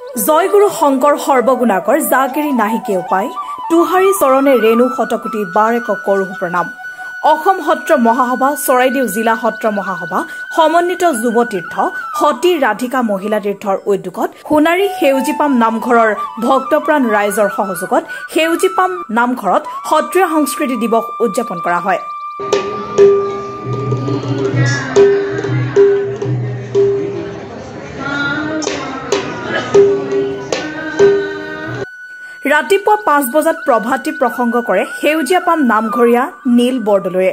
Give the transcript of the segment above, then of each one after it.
জয়গুৰু শংকৰ সৰ্বগুণাকৰ জাগিৰি নাহিকে উপায় তুহাৰী চৰণে ৰেণু শতকোটি বাৰেক কৰোঁ প্ৰণাম। অসম সত্ৰ মহাসভা চৰাইদেউ জিলা সত্ৰ মহাসভা সমন্বিত যুৱতীৰ্থ সতী ৰাধিকা মহিলা তীৰ্থৰ উদ্যোগত সোণাৰী সেউজীপাম নামঘৰৰ ভক্তপ্ৰাণ ৰাইজৰ সহযোগত সেউজীপাম নামঘৰত সত্ৰীয়া সংস্কৃতি দিৱস উদযাপন কৰা হয়। ৰাতিপুৱা ৫ বজাত প্ৰভাতী প্ৰসংগ কৰে সেউজীয়া পাম নামঘৰীয়া নীল বৰদলৈয়ে।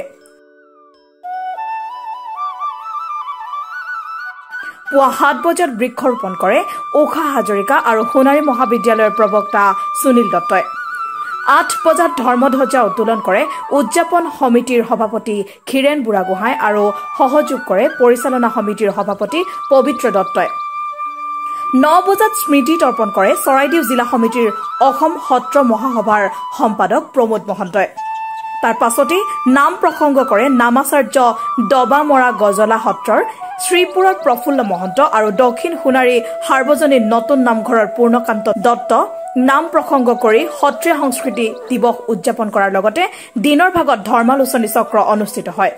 পুৱা ৭ বজাত বৃক্ষৰোপণ কৰে উষা হাজৰিকা আৰু সোণাৰী মহাবিদ্যালয়ৰ প্ৰবক্তা সুনীল দত্তই। ৮ বজাত ধৰ্মধ্বজা উত্তোলন কৰে উদযাপন সমিতিৰ সভাপতি ক্ষীৰেণ বুঢ়াগোহাঁই আৰু সহযোগ কৰে পৰিচালনা সমিতিৰ সভাপতি পবিত্ৰ দত্তই। ৯ বজাত স্মৃতি তৰ্পণ কৰে চৰাইদেউ জিলা সমিতিৰ অসম সত্ৰ মহাসভাৰ সম্পাদক প্ৰমোদ মহন্তই। তাৰ পাছতেই নাম প্ৰসংগ কৰে নামাচাৰ্য ডবামৰা গজলা সত্ৰৰ শ্ৰীপুৰৰ প্ৰফুল্ল মহন্ত আৰু দক্ষিণ সোণাৰী সাৰ্বজনীন নতুন নামঘৰৰ পূৰ্ণকান্ত দত্ত। নাম প্ৰসংগ কৰি সত্ৰীয়া সংস্কৃতি দিৱস উদযাপন কৰাৰ লগতে দিনৰ ভাগত ধৰ্মালোচনী চক্ৰ অনুষ্ঠিত হয়।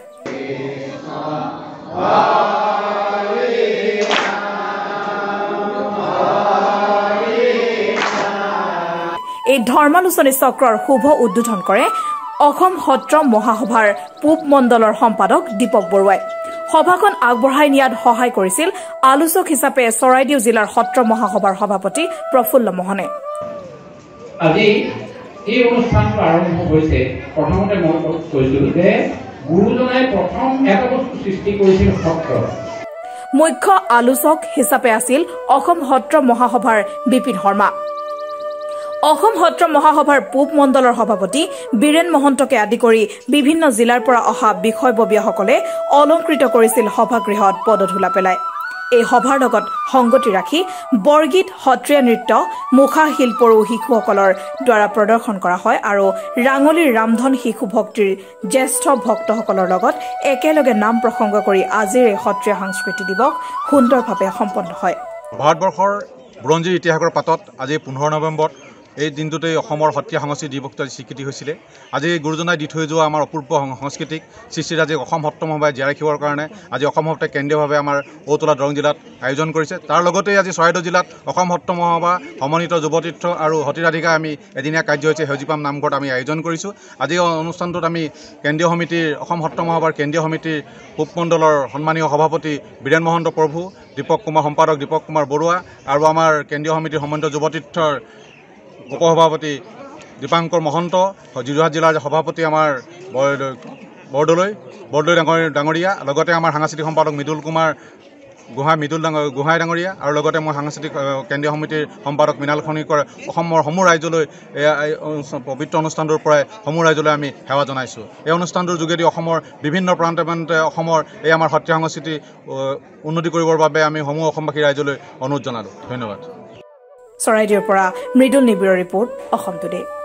এই ধৰ্মালোচনী চক্ৰৰ শুভ উদ্বোধন কৰে অসম সত্ৰ মহাসভাৰ পূব মণ্ডলৰ সম্পাদক দীপক বৰুৱাই। সভাখন আগবঢ়াই নিয়াত সহায় কৰিছিল আলোচক হিচাপে চৰাইদেউ জিলাৰ সত্ৰ মহাসভাৰ সভাপতি প্ৰফুল্ল মোহনে। আজি এই অনুষ্ঠানটো আৰম্ভ হৈছে প্ৰথমতে মই কৈছিলো যে গুৰুজনাই প্ৰথম এটা বস্তু সৃষ্টি কৰিছিল সত্ৰ। মুখ্য আলোচক হিচাপে আছিল অসম সত্ৰ মহাসভাৰ বিপিন শৰ্মা। অসম সত্ৰ মহাসভাৰ পূব মণ্ডলৰ সভাপতি বীৰেণ মহন্তকে আদি কৰি বিভিন্ন জিলাৰ পৰা অহা বিষয়ববীয়াসকলে অলংকৃত কৰিছিল সভাগৃহত পদধূলা পেলাই। এই সভাৰ লগত সংগতি ৰাখি বৰগীত, সত্ৰীয়া নৃত্য, মুখা শিল্পৰো শিশুসকলৰ দ্বাৰা প্ৰদৰ্শন কৰা হয় আৰু ৰাঙলীৰ ৰামধন শিশু ভক্তিৰ জ্যেষ্ঠ ভক্তসকলৰ লগত একেলগে নাম প্ৰসংগ কৰি আজিৰ এই সত্ৰীয়া সংস্কৃতি দিৱস সুন্দৰভাৱে সম্পন্ন হয়। ভাৰতবৰ্ষৰ বুৰঞ্জীৰ ইতিহাসৰ পাতত আজি ১৫ নৱেম্বৰত এই দিনটোতেই অসমৰ সত্ৰীয়া সংস্কৃতি দিৱসৰ স্বীকৃতি হৈছিলে। আজি গুৰুজনাই দি থৈ যোৱা আমাৰ অপূৰ্ব সংস্কৃতিক সৃষ্টিৰাজি অসম সত্ৰ মহাসভাই জীয়াই ৰাখিবৰ কাৰণে আজি অসম সত্ৰই কেন্দ্ৰীয়ভাৱে আমাৰ ঔতলা দৰং জিলাত আয়োজন কৰিছে। তাৰ লগতে আজি চৰাইদেউ জিলাত অসম সত্ৰ মহাসভা সমন্বিত যুৱতীৰ্থ আৰু সতীৰাধিকা আমি এদিনীয়া কাৰ্যসূচী সেউজীপাম নামঘৰত আমি আয়োজন কৰিছোঁ। আজি অনুষ্ঠানটোত আমি কেন্দ্ৰীয় সমিতিৰ অসম সত্ৰ মহাসভাৰ কেন্দ্ৰীয় সমিতিৰ পূব মণ্ডলৰ সন্মানীয় সভাপতি বীৰেণ মহন্ত প্ৰভু, দীপক কুমাৰ সম্পাদক দীপক কুমাৰ বৰুৱা আৰু আমাৰ কেন্দ্ৰীয় সমিতিৰ সমন্বিত যুৱতীৰ্থৰ উপসভাপতি দীপাংকৰ মহন্ত, যোৰহাট জিলাৰ সভাপতি আমাৰ বৰদলৈ ডাঙৰীয়া, লগতে আমাৰ সাংস্কৃতিক সম্পাদক মৃদুল কুমাৰ গোহাঁই ডাঙৰীয়া আৰু লগতে মই সাংস্কৃতিক কেন্দ্ৰীয় সমিতিৰ সম্পাদক মৃণাল খনিকৰ অসমৰ সমূহ ৰাইজলৈ এই পবিত্ৰ অনুষ্ঠানটোৰ পৰাই সমূহ ৰাইজলৈ আমি সেৱা জনাইছোঁ। এই অনুষ্ঠানটোৰ যোগেদি অসমৰ বিভিন্ন প্ৰান্তে প্ৰান্তে অসমৰ এই আমাৰ সত্ৰীয়া সংস্কৃতি উন্নতি কৰিবৰ বাবে আমি সমূহ অসমবাসী ৰাইজলৈ অনুৰোধ জনালোঁ। ধন্যবাদ। চৰাইদেউৰ পৰা মৃদুল নিবিড়ৰ ৰিপৰ্ট, অসম টুডে।